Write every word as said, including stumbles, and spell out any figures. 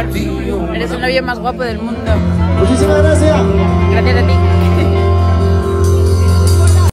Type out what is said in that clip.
Eres el novio más guapo del mundo. Muchísimas gracias. Gracias a ti.